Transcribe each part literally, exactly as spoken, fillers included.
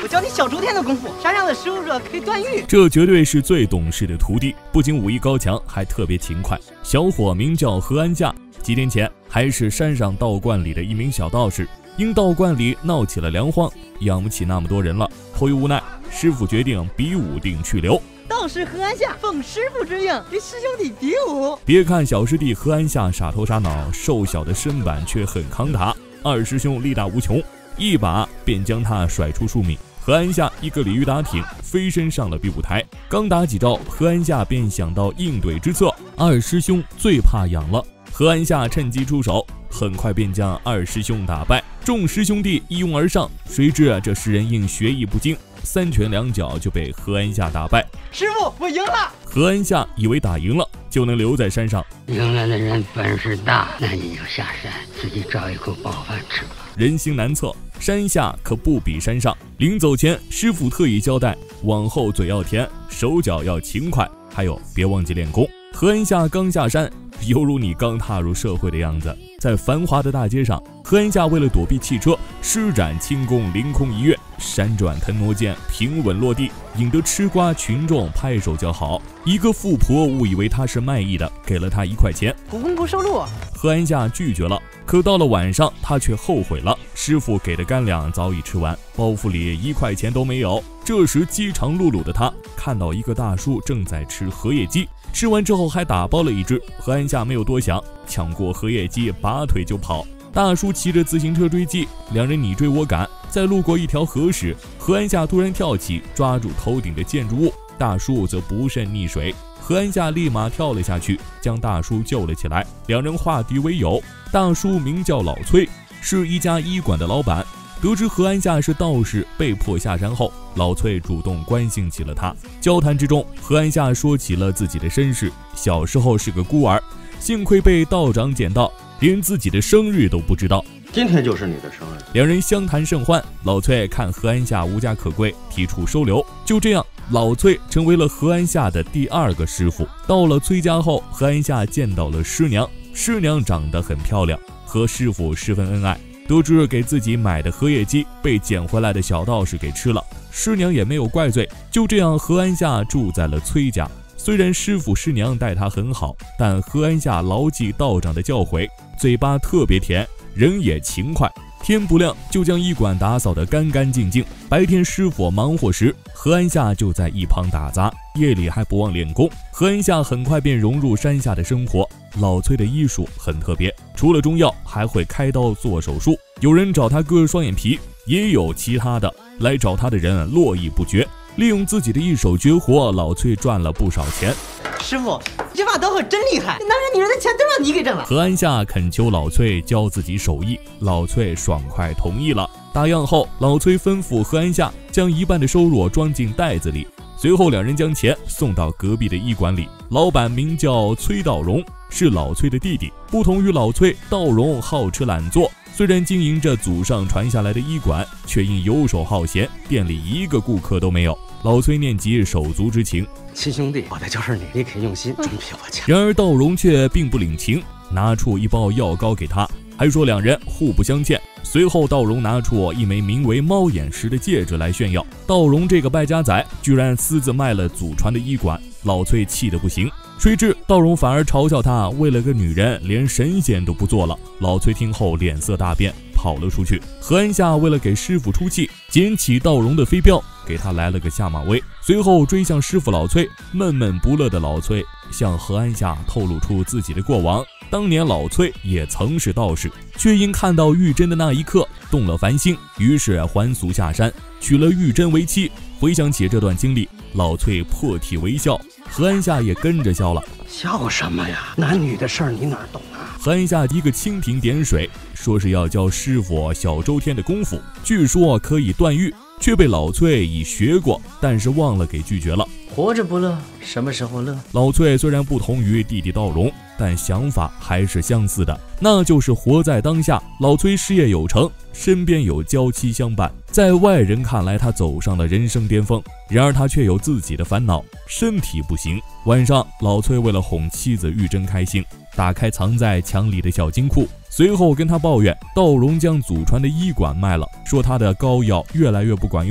我教你小周天的功夫，山上的食物热可以断狱。 这绝对是最懂事的徒弟，不仅武艺高强，还特别勤快。小伙名叫何安夏，几天前还是山上道观里的一名小道士，因道观里闹起了粮荒，养不起那么多人了，迫于无奈，师傅决定比武定去留。 道士何安夏奉师傅之命与师兄弟比武。 别看小师弟何安夏傻头傻脑，瘦小的身板却很扛打，二师兄力大无穷，一把便将他甩出数米。何安夏一个鲤鱼打挺，飞身上了比武台。刚打几招，何安夏便想到应对之策。二师兄最怕痒了，何安夏趁机出手，很快便将二师兄打败。众师兄弟一拥而上，谁知这十人因学艺不精，三拳两脚就被何安夏打败。 师傅，我赢了！ 何安夏以为打赢了就能留在山上， 赢了的人本事大，那你就下山自己找一口饱饭吃吧。 人心难测，山下可不比山上。临走前，师傅特意交代，往后嘴要甜，手脚要勤快，还有别忘记练功。何安夏刚下山，犹如你刚踏入社会的样子。在繁华的大街上，何安夏为了躲避汽车，施展轻功凌空一跃，闪转腾挪间平稳落地，引得吃瓜群众拍手叫好。一个富婆误以为他是卖艺的，给了他一块钱。 武功不收录。 何安夏拒绝了，可到了晚上，他却后悔了。师傅给的干粮早已吃完，包袱里一块钱都没有。这时饥肠辘辘的他看到一个大叔正在吃荷叶鸡，吃完之后还打包了一只。何安夏没有多想，抢过荷叶鸡，拔腿就跑。大叔骑着自行车追击，两人你追我赶。在路过一条河时，何安夏突然跳起，抓住头顶的建筑物，大叔则不慎溺水。何安夏立马跳了下去，将大叔救了起来。两人化敌为友。大叔名叫老崔，是一家医馆的老板。得知何安夏是道士，被迫下山后，老崔主动关心起了他。交谈之中，何安夏说起了自己的身世，小时候是个孤儿，幸亏被道长捡到，连自己的生日都不知道。 今天就是你的生日。 两人相谈甚欢，老崔看何安夏无家可归，提出收留。就这样，老崔成为了何安夏的第二个师傅。到了崔家后，何安夏见到了师娘，师娘长得很漂亮，和师傅十分恩爱。得知给自己买的荷叶鸡被捡回来的小道士给吃了，师娘也没有怪罪。就这样，何安夏住在了崔家。虽然师傅师娘待他很好，但何安夏牢记道长的教诲，嘴巴特别甜，人也勤快。天不亮就将医馆打扫得干干净净。白天师傅忙活时，何安夏就在一旁打杂，夜里还不忘练功。何安夏很快便融入山下的生活。老崔的医术很特别，除了中药，还会开刀做手术。有人找他割双眼皮，也有其他的。来找他的人络绎不绝。利用自己的一手绝活，老崔赚了不少钱。 师傅，这把刀可真厉害，男人女人的钱都让你给挣了。 何安夏恳求老崔教自己手艺，老崔爽快同意了。打烊后，老崔吩咐何安夏将一半的收入装进袋子里，随后两人将钱送到隔壁的医馆里。老板名叫崔道荣，是老崔的弟弟。不同于老崔，道荣好吃懒做，虽然经营着祖上传下来的医馆，却因游手好闲，店里一个顾客都没有。老崔念及手足之情， 亲兄弟，我的就是你，你肯用心，总比我强。 然而道荣却并不领情，拿出一包药膏给他，还说两人互不相欠。随后道荣拿出一枚名为猫眼石的戒指来炫耀。道荣这个败家仔居然私自卖了祖传的医馆，老崔气得不行。谁知道荣反而嘲笑他为了个女人连神仙都不做了。老崔听后脸色大变，跑了出去。何安夏为了给师傅出气，捡起道荣的飞镖，给他来了个下马威，随后追向师傅老崔。闷闷不乐的老崔向何安夏透露出自己的过往。当年老崔也曾是道士，却因看到玉珍的那一刻动了凡心，于是还俗下山，娶了玉珍为妻。回想起这段经历，老崔破涕为笑，何安夏也跟着笑了。 笑什么呀？男女的事儿你哪懂啊？ 何安夏一个蜻蜓点水，说是要教师傅小周天的功夫，据说可以断狱，却被老崔已学过，但是忘了给拒绝了。 活着不乐，什么时候乐？ 老崔虽然不同于弟弟道荣，但想法还是相似的，那就是活在当下。老崔事业有成，身边有娇妻相伴，在外人看来他走上了人生巅峰，然而他却有自己的烦恼，身体不行。晚上，老崔为了哄妻子玉珍开心，打开藏在墙里的小金库，随后跟他抱怨道荣将祖传的医馆卖了，说他的膏药越来越不管用了。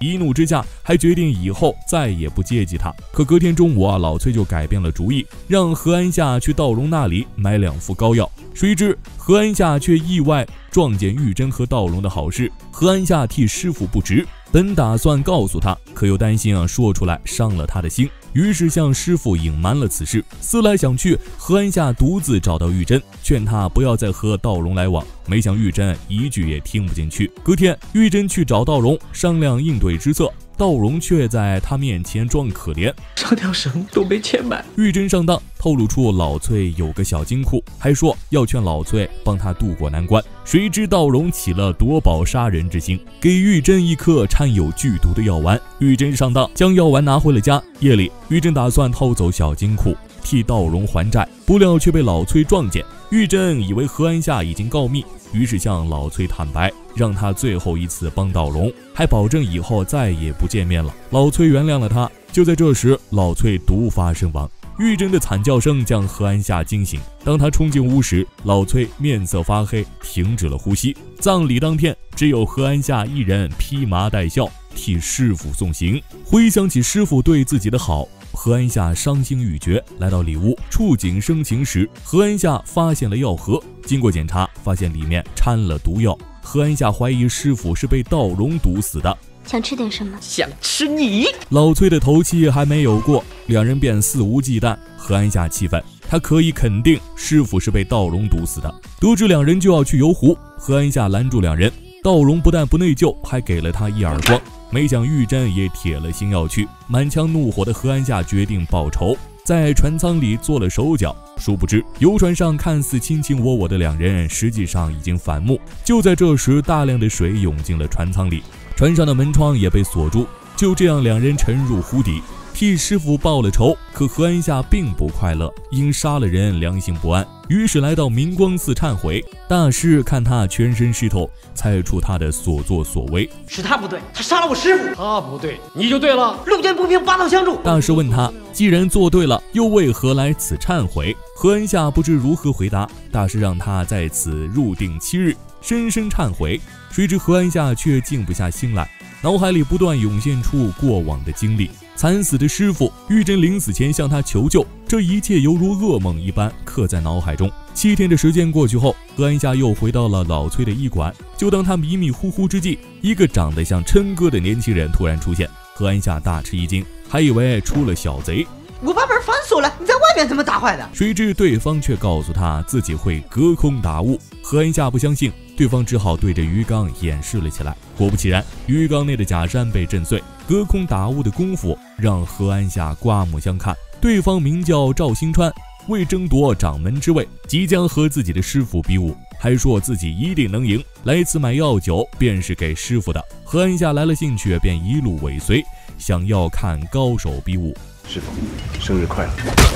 一怒之下还决定以后再也不接济他。可隔天中午啊，老崔就改变了主意，让何安夏去道荣那里买两副膏药。谁知何安夏却意外撞见玉珍和道荣的好事，何安夏替师傅不值，本打算告诉他，可又担心啊说出来伤了他的心，于是向师傅隐瞒了此事。思来想去，何安夏独自找到玉珍，劝他不要再和道荣来往。没想玉珍一句也听不进去。隔天，玉珍去找道荣商量应对之策，道荣却在他面前装可怜， 这条绳都没钱买。 玉珍上当，透露出老崔有个小金库，还说要劝老崔帮他渡过难关。谁知道荣起了夺宝杀人之心，给玉珍一颗掺有剧毒的药丸。玉珍上当，将药丸拿回了家。夜里，玉珍打算偷走小金库，替道荣还债，不料却被老崔撞见。玉珍以为何安夏已经告密，于是向老崔坦白，让他最后一次帮道荣，还保证以后再也不见面了。老崔原谅了他。就在这时，老崔毒发身亡。玉珍的惨叫声将何安夏惊醒，当他冲进屋时，老崔面色发黑，停止了呼吸。葬礼当天，只有何安夏一人披麻戴孝替师傅送行。回想起师傅对自己的好，何安夏伤心欲绝。来到里屋触景生情时，何安夏发现了药盒，经过检查，发现里面掺了毒药。何安夏怀疑师傅是被道荣毒死的。 想吃点什么？ 想吃你！ 老崔的头七还没有过，两人便肆无忌惮。何安夏气愤，他可以肯定师傅是被道荣毒死的。得知两人就要去游湖，何安夏拦住两人。道荣不但不内疚，还给了他一耳光。没想玉珍也铁了心要去，满腔怒火的何安夏决定报仇，在船舱里做了手脚。殊不知游船上看似卿卿我我的两人，实际上已经反目。就在这时，大量的水涌进了船舱里，船上的门窗也被锁住。就这样，两人沉入湖底，替师傅报了仇。可何安夏并不快乐，因杀了人良心不安，于是来到明光寺忏悔。大师看他全身湿透，猜出他的所作所为。 是他不对，他杀了我师傅。 他不对，你就对了。 路见不平，拔刀相助。 大师问他，既然做对了，又为何来此忏悔？何安夏不知如何回答。大师让他在此入定七日，深深忏悔。谁知何安夏却静不下心来，脑海里不断涌现出过往的经历。惨死的师傅，玉珍临死前向他求救，这一切犹如噩梦一般刻在脑海中。七天的时间过去后，何安夏又回到了老崔的医馆。就当他迷迷糊糊之际，一个长得像琛哥的年轻人突然出现。何安夏大吃一惊，还以为出了小贼。 我把门反锁了，你在外面怎么打坏的？ 谁知对方却告诉他自己会隔空打雾。何安夏不相信，对方只好对着鱼缸演示了起来。果不其然，鱼缸内的假山被震碎，隔空打雾的功夫让何安夏刮目相看。对方名叫赵新川，为争夺掌门之位，即将和自己的师傅比武，还说自己一定能赢。来此买药酒便是给师傅的。何安夏来了兴趣，便一路尾随，想要看高手比武。 师傅，生日快乐！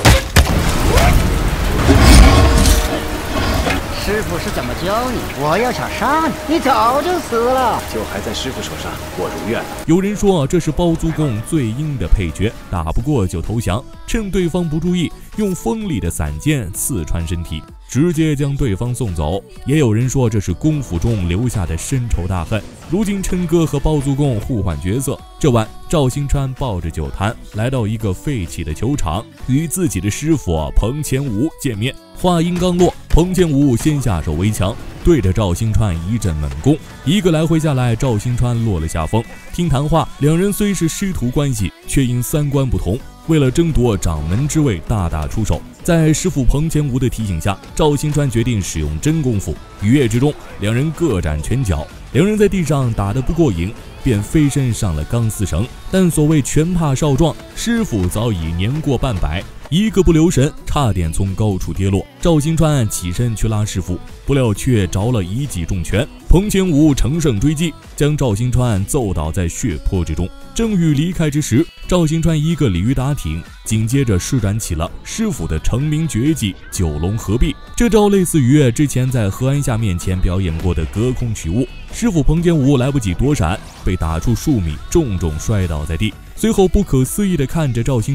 师傅是怎么教你？我要想杀你，你早就死了。 就还在师傅手上，我如愿了。 有人说这是包租公最阴的配角，打不过就投降，趁对方不注意，用锋利的散剑刺穿身体，直接将对方送走。也有人说这是功夫中留下的深仇大恨。如今琛哥和包租公互换角色，这晚赵新川抱着酒坛来到一个废弃的球场，与自己的师傅彭前武见面。话音刚落，彭前武先下手为强，对着赵新川一阵猛攻。一个来回下来，赵新川落了下风。听谈话，两人虽是师徒关系，却因三观不同，为了争夺掌门之位大打出手。在师傅彭前武的提醒下，赵新川决定使用真功夫。一跃之中，两人各展拳脚。两人在地上打得不过瘾，便飞身上了钢丝绳。但所谓拳怕少壮，师傅早已年过半百，一个不留神，差点从高处跌落。赵新川起身去拉师傅，不料却着了一记重拳。彭前武乘胜追击，将赵新川揍倒在血泊之中。正欲离开之时，赵新川一个鲤鱼打挺，紧接着施展起了师傅的成名绝技九龙合璧。这招类似于之前在何安夏面前表演过的隔空取物。师傅彭前武来不及躲闪，被打出数米，重重摔倒在地。随后不可思议地看着赵新川，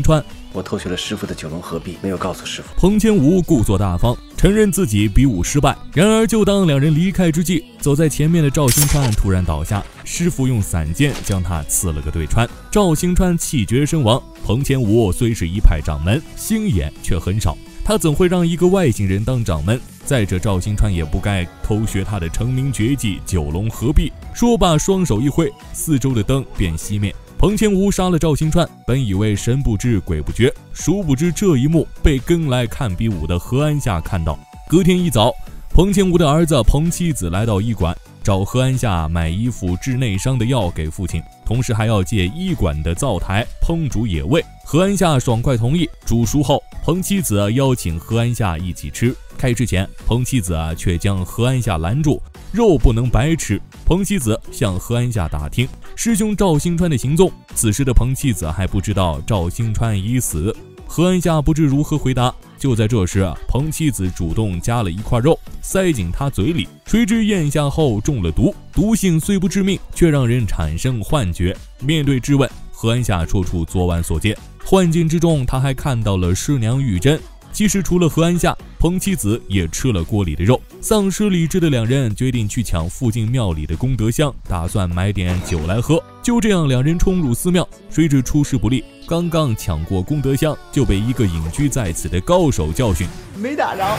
我偷学了师傅的九龙合璧，没有告诉师傅。 彭千武故作大方，承认自己比武失败。然而就当两人离开之际，走在前面的赵兴川突然倒下，师傅用散剑将他刺了个对穿，赵兴川气绝身亡。彭千武虽是一派掌门，心眼却很少，他怎会让一个外星人当掌门？再者，赵兴川也不该偷学他的成名绝技九龙合璧。说罢，双手一挥，四周的灯便熄灭。彭千武杀了赵兴川，本以为神不知鬼不觉，殊不知这一幕被跟来看比武的何安夏看到。隔天一早，彭千武的儿子彭七子来到医馆，找何安夏买一副治内伤的药给父亲，同时还要借医馆的灶台烹煮野味。何安夏爽快同意。煮熟后，彭七子邀请何安夏一起吃。开吃前，彭七子却将何安夏拦住，肉不能白吃。彭七子向何安夏打听师兄赵兴川的行踪，此时的彭七子还不知道赵兴川已死。何安夏不知如何回答。就在这时，彭七子主动夹了一块肉塞进他嘴里，谁知咽下后中了毒，毒性虽不致命，却让人产生幻觉。面对质问，何安夏说出昨晚所见，幻境之中他还看到了师娘玉珍。其实除了何安夏，彭七子也吃了锅里的肉。丧失理智的两人决定去抢附近庙里的功德箱，打算买点酒来喝。就这样，两人冲入寺庙，谁知出师不利，刚刚抢过功德箱，就被一个隐居在此的高手教训。 没打着，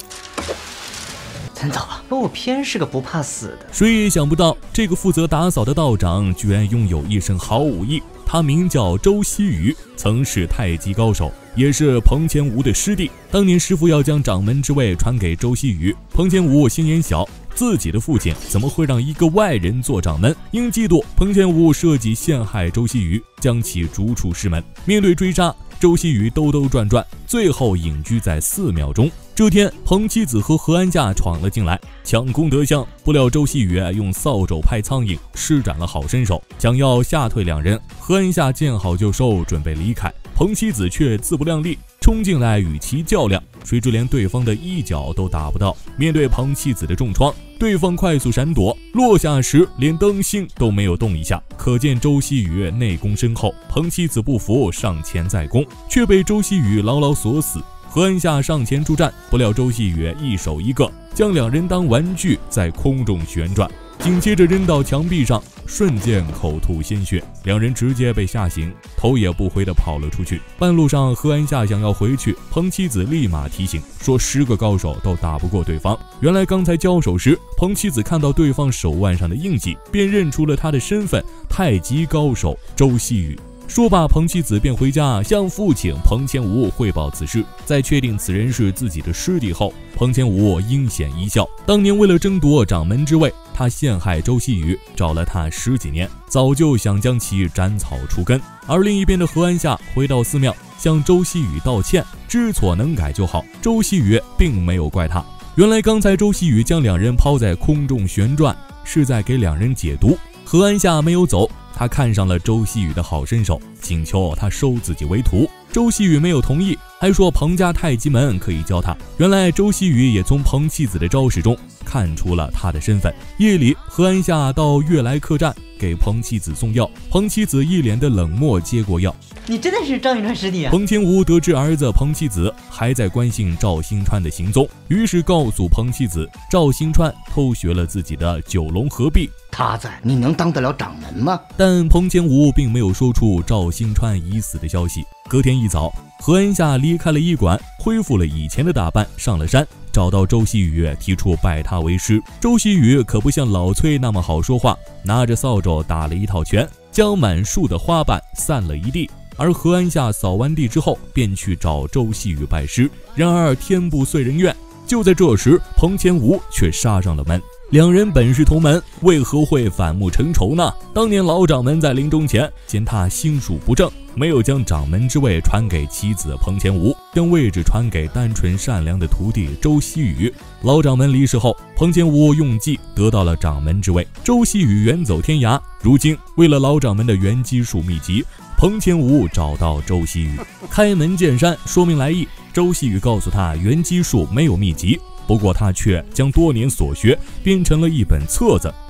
咱走吧。我偏是个不怕死的。 谁也想不到，这个负责打扫的道长居然拥有一身好武艺。他名叫周希宇，曾是太极高手，也是彭千武的师弟。当年师傅要将掌门之位传给周希宇，彭千武心眼小，自己的父亲怎么会让一个外人做掌门？因嫉妒，彭千武设计陷害周希宇，将其逐出师门。面对追杀，周希宇兜兜转转，最后隐居在寺庙中。这天，彭七子和何安夏闯了进来，抢功德箱。不料周希宇用扫帚拍苍蝇，施展了好身手，想要吓退两人。何安夏见好就收，准备离开，彭七子却自不量力，冲进来与其较量，谁知连对方的一脚都打不到。面对彭七子的重创，对方快速闪躲，落下时连灯芯都没有动一下，可见周希宇内功深厚。彭七子不服，上前再攻，却被周希宇牢牢锁死。何安夏上前助战，不料周希宇一手一个，将两人当玩具在空中旋转，紧接着扔到墙壁上，瞬间口吐鲜血，两人直接被吓醒，头也不回地跑了出去。半路上，何安夏想要回去，彭七子立马提醒说十个高手都打不过对方。原来刚才交手时，彭七子看到对方手腕上的印记，便认出了他的身份，太极高手周希宇。说罢，彭七子便回家向父亲彭千武汇报此事。在确定此人是自己的师弟后，彭千武阴险一笑。当年为了争夺掌门之位，他陷害周希宇，找了他十几年，早就想将其斩草除根。而另一边的何安夏回到寺庙，向周希宇道歉，知错能改就好。周希宇并没有怪他，原来刚才周希宇将两人抛在空中旋转，是在给两人解毒。何安夏没有走，他看上了周希宇的好身手，请求他收自己为徒。周希宇没有同意，还说彭家太极门可以教他。原来周希宇也从彭七子的招式中看出了他的身份。夜里，何安夏到悦来客栈给彭七子送药，彭七子一脸的冷漠接过药。 你真的是赵兴川师弟啊！ 彭千武得知儿子彭七子还在关心赵兴川的行踪，于是告诉彭七子，赵兴川偷学了自己的九龙合璧。 他在，你能当得了掌门吗？ 但彭千武并没有说出赵兴川已死的消息。隔天一早，何安夏离开了医馆，恢复了以前的打扮，上了山，找到周希宇，提出拜他为师。周希宇可不像老崔那么好说话，拿着扫帚打了一套拳，将满树的花瓣散了一地。而何安夏扫完地之后，便去找周希宇拜师。然而天不遂人愿，就在这时，彭千武却杀上了门。两人本是同门，为何会反目成仇呢？当年老掌门在临终前见他心术不正，没有将掌门之位传给妻子彭千武，将位置传给单纯善良的徒弟周希宇。老掌门离世后，彭千武用计得到了掌门之位，周希宇远走天涯。如今为了老掌门的元基术秘籍，彭千武找到周希宇，开门见山说明来意。周希宇告诉他，元基术没有秘籍，不过他却将多年所学编成了一本册子，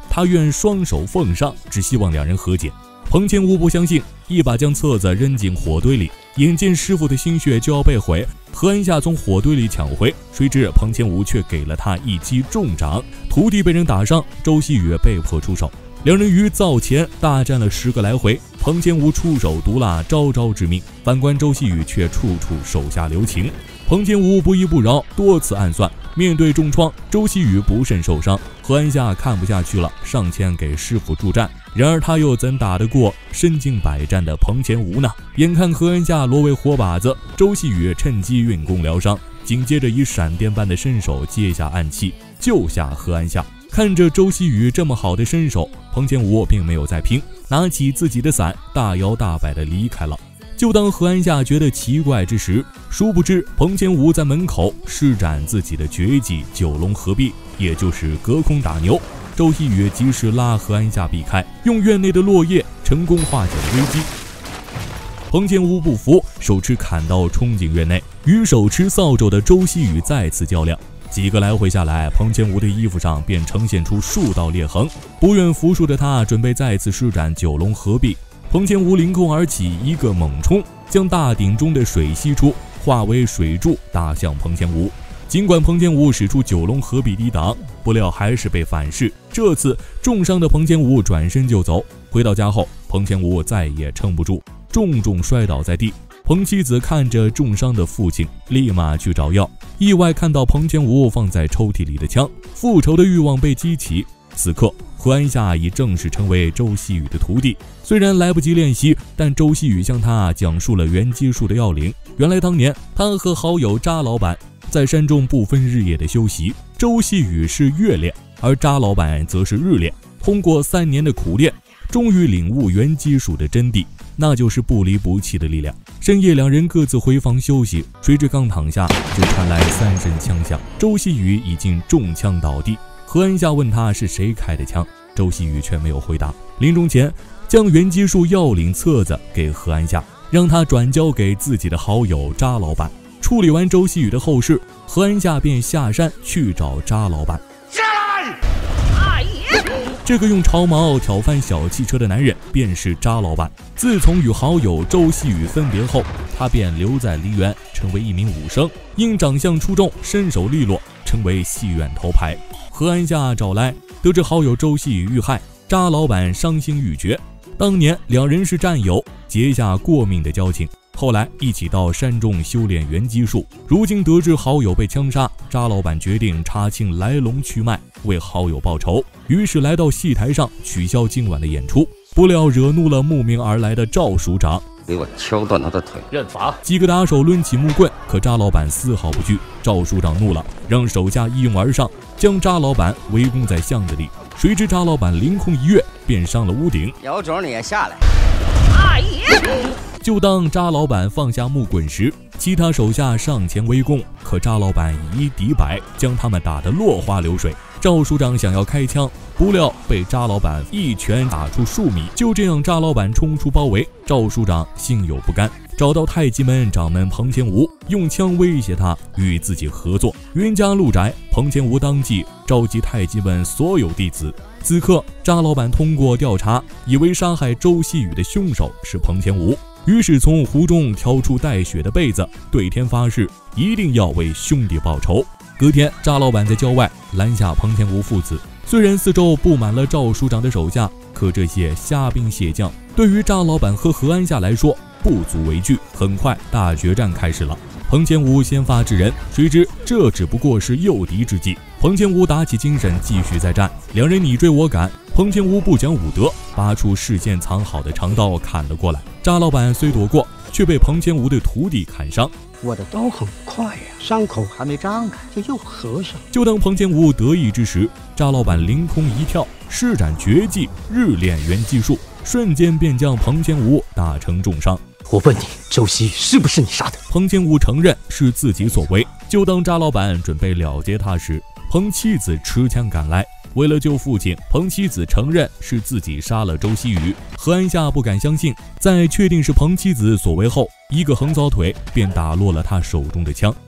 他愿双手奉上，只希望两人和解。彭千武不相信，一把将册子扔进火堆里，眼见师傅的心血就要被毁，何安夏从火堆里抢回，谁知彭千武却给了他一击重掌，徒弟被人打伤，周希宇被迫出手。两人于灶前大战了十个来回，彭千武出手毒辣，招招致命，反观周希宇却处处手下留情。彭千武不依不饶，多次暗算，面对重创，周希宇不慎受伤。何安夏看不下去了，上前给师傅助战，然而他又怎打得过身经百战的彭千武呢？眼看何安夏沦为活靶子，周希宇趁机运功疗伤，紧接着以闪电般的身手接下暗器，救下何安夏。看着周希宇这么好的身手，彭千武并没有再拼，拿起自己的伞，大摇大摆地离开了。就当何安夏觉得奇怪之时，殊不知彭千武在门口施展自己的绝技九龙合璧，也就是隔空打牛。周希宇及时拉何安夏避开，用院内的落叶成功化解了危机。彭千武不服，手持砍刀冲进院内，与手持扫帚的周希宇再次较量。几个来回下来，彭千武的衣服上便呈现出数道裂痕。不愿服输的他准备再次施展九龙合璧，彭千武凌空而起，一个猛冲，将大鼎中的水吸出，化为水柱打向彭千武。尽管彭千武使出九龙合璧抵挡，不料还是被反噬。这次重伤的彭千武转身就走。回到家后，彭千武再也撑不住，重重摔倒在地。彭妻子看着重伤的父亲，立马去找药，意外看到彭千武放在抽屉里的枪，复仇的欲望被激起。此刻何安夏已正式成为周希宇的徒弟，虽然来不及练习，但周希宇向他讲述了元基术的要领。原来当年他和好友扎老板在山中不分日夜的修习，周希宇是月练，而扎老板则是日练。通过三年的苦练，终于领悟元基术的真谛，那就是不离不弃的力量。深夜两人各自回房休息，谁知刚躺下就传来三声枪响，周希宇已经中枪倒地。何安夏问他是谁开的枪，周希宇却没有回答。临终前将元基术要领册子给何安夏，让他转交给自己的好友扎老板。处理完周希宇的后事，何安夏便下山去找扎老板。 下来！ 这个用长矛挑翻小汽车的男人便是扎老板。自从与好友周希宇分别后，他便留在梨园，成为一名武生，因长相出众，身手利落，成为戏院头牌。何安夏找来，得知好友周希宇遇害，扎老板伤心欲绝。当年两人是战友，结下过命的交情，后来一起到山中修炼元基术。如今得知好友被枪杀，扎老板决定查清来龙去脉，为好友报仇，于是来到戏台上取消今晚的演出，不料惹怒了慕名而来的赵署长， 给我敲断他的腿， 认罚。 几个打手抡起木棍，可扎老板丝毫不惧。赵署长怒了，让手下一拥而上，将扎老板围攻在巷子里。谁知扎老板凌空一跃，便上了屋顶。 有种你也下来！ 阿姨， 就当扎老板放下木棍时，其他手下上前围攻，可扎老板以一敌百，将他们打得落花流水。赵署长想要开枪，不料被扎老板一拳打出数米。就这样，扎老板冲出包围，赵署长心有不甘，找到太极门掌门彭千武，用枪威胁他与自己合作。云家路宅，彭千武当即召集太极门所有弟子。此刻扎老板通过调查，以为杀害周希宇的凶手是彭千武，于是从壶中挑出带血的被子，对天发誓一定要为兄弟报仇。隔天，扎老板在郊外拦下彭千武父子。虽然四周布满了赵署长的手下，可这些虾兵蟹将对于扎老板和何安夏来说不足为惧。很快，大决战开始了。彭千武先发制人，谁知这只不过是诱敌之计。彭千武打起精神，继续再战，两人你追我赶。彭千武不讲武德，拔出事先藏好的长刀砍了过来。扎老板虽躲过，却被彭千武的徒弟砍伤。 我的刀很快呀，伤口还没张开就又合上。 就当彭千武得意之时，扎老板凌空一跳，施展绝技日练元基术，瞬间便将彭千武打成重伤。 我问你，周希是不是你杀的？ 彭千武承认是自己所为。就当扎老板准备了结他时，彭妻子持枪赶来。为了救父亲，彭妻子承认是自己杀了周希宇。何安夏不敢相信，在确定是彭妻子所为后，一个横扫腿便打落了他手中的枪。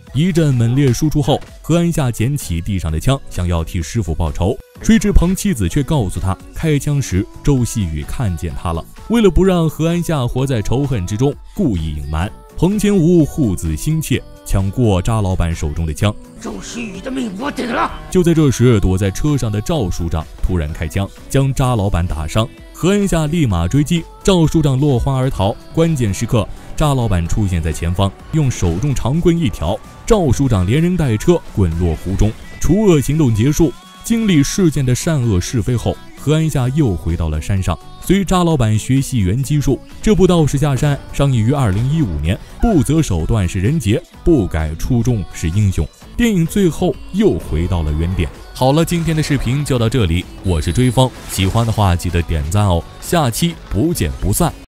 一阵猛烈输出后，何安夏捡起地上的枪，想要替师傅报仇，谁知彭妻子却告诉他，开枪时周希宇看见他了。为了不让何安夏活在仇恨之中，故意隐瞒。彭千武护子心切，抢过查老板手中的枪。 周希宇的命我顶了。 就在这时，躲在车上的赵署长突然开枪，将查老板打伤。何安夏立马追击，赵署长落荒而逃。关键时刻，查老板出现在前方，用手中长棍一挑，赵署长连人带车滚落湖中。除恶行动结束，经历事件的善恶是非后，何安夏又回到了山上，随查老板学习原击术。这部道士下山上映于二零一五年，不择手段是人杰，不改初衷是英雄。电影最后又回到了原点。好了，今天的视频就到这里，我是追风，喜欢的话记得点赞哦，下期不见不散。